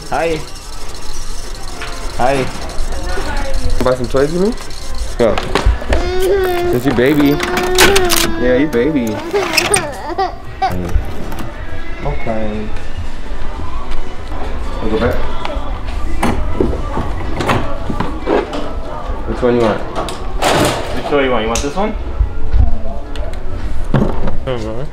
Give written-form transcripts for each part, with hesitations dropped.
Hi. Hi. Buy some toys with me? Go. It's your baby. Yeah, you baby. Okay. Wanna go back? Which one you want? Which one you want? You want this one? Oh,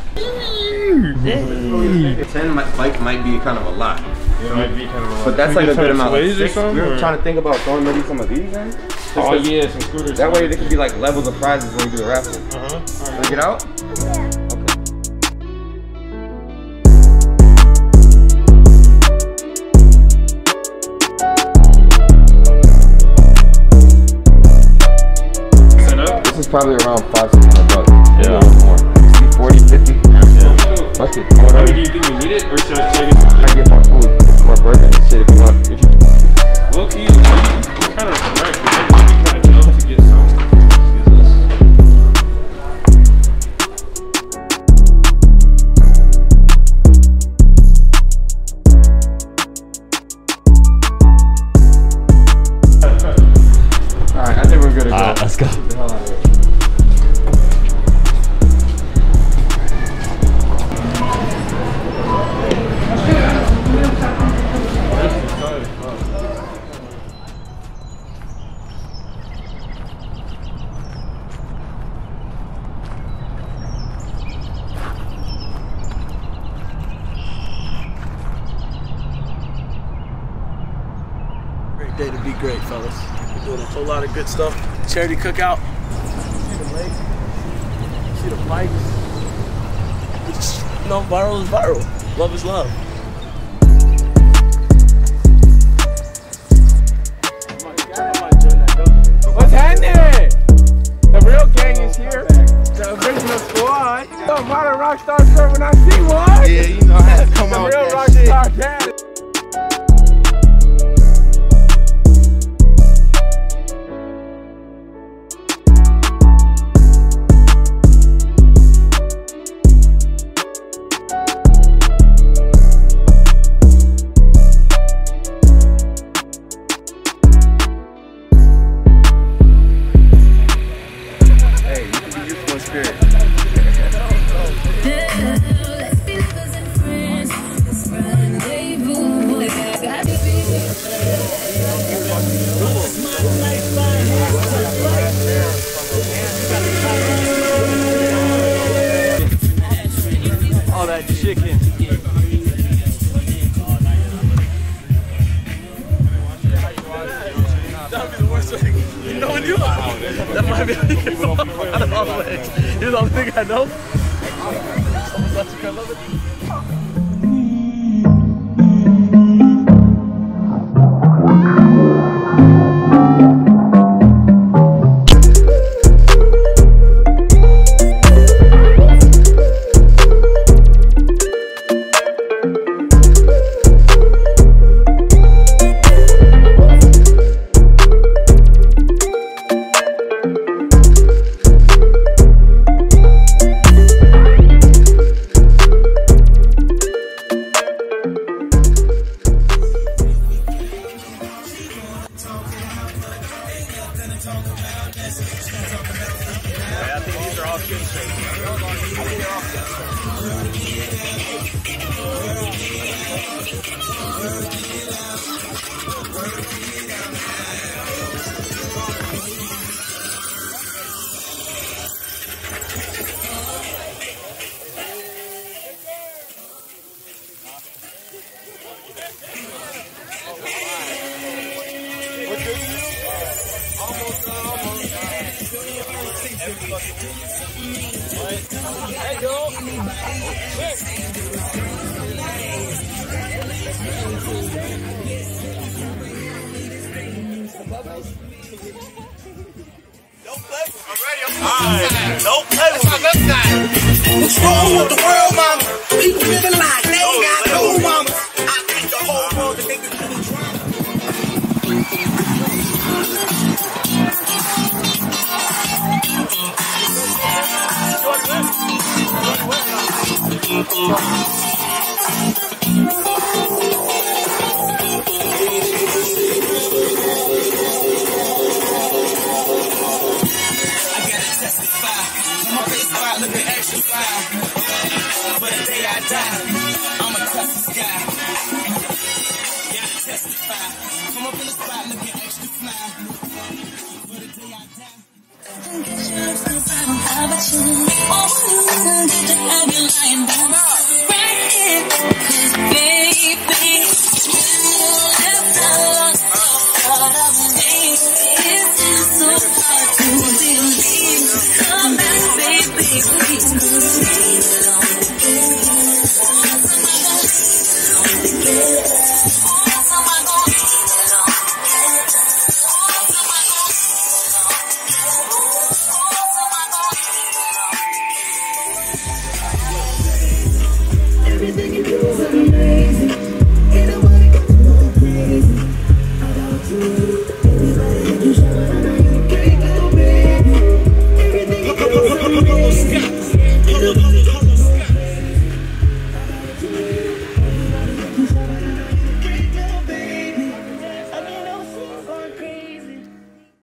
10 might be kind of a lot. It might be kind of a lot. But that's like a good amount. Like We were trying to think about throwing maybe some of these in. Oh yeah, some scooters. That way there could be like levels of prizes when we do the raffle. Wanna get out? This is probably around $500. Yeah. More. 40, 50. Yeah. Fuck it. I mean, do you think we need it, or should I take it? I get more food, more burger and shit if you want. If you low key, you kind of correct. We kind of jump to get some. Alright, I think we're good to go. Alright, let's go. Get the hell out of here. Great day to be great, fellas. We're doing a whole lot of good stuff. Charity cookout. See the lake. See the bikes. It's just, you know, viral is viral. Love is love. What's happening? The real gang is here. The original squad. The modern rockstar sir when I see one. Yeah, you know how to come out The real with that shit. rockstar dad. All that chicken. That'd be the worst thing. You know when you that might be out of all the way. You're the only thing I know. Someone's got you, I love it. I think these are all skin shapes. What's wrong with the world, mama? People living like they ain't got no mama. I think the whole world the niggas really drunk. looking extra fine. For the day I die, I'ma touch the sky. Gotta testify. Come up in the spot looking extra fly. For the day I die. How about you? Oh, good to have you lying down right here. 'Cause baby, you left alone, thought of me. It's just so hard to believe. Come back, baby, please. 'Cause we belong together. Everything you